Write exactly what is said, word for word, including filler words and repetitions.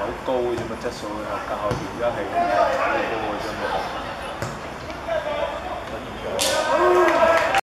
好高嘅啫嘛，質素啊，教學而家係咁